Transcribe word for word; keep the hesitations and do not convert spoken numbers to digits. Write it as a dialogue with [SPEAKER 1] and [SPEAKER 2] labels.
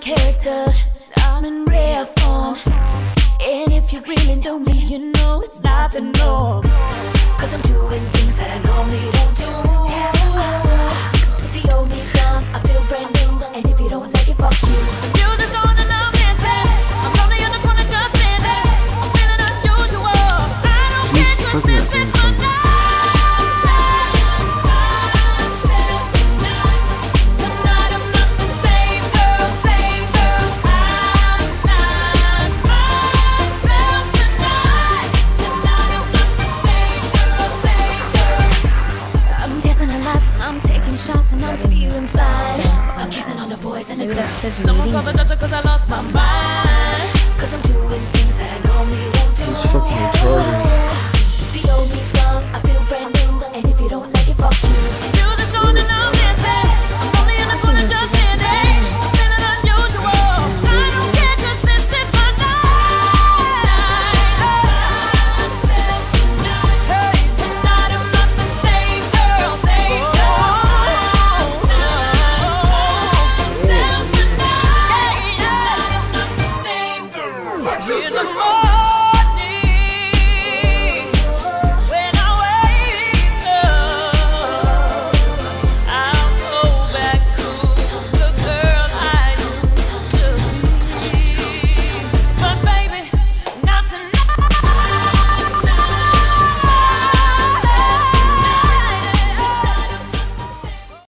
[SPEAKER 1] character, I'm in rare form. And if you really know me, you know it's not the norm. Cause I'm doing things that I normally won't do. The old me's gone, I feel brand new. And if you don't like it, fuck you. The music's on and I'm dancing. I'm lonely in the corner just standing. I'm feeling unusual. I don't get cause this is my life. Shots and I'm feeling fine. I'm kissing on the boys and the girls. Someone call the doctor cause I lost my mind. Cause I'm doing things that I normally won't do.
[SPEAKER 2] He's fucking retarded.
[SPEAKER 1] The old me's gone, I feel brand new. And if you don't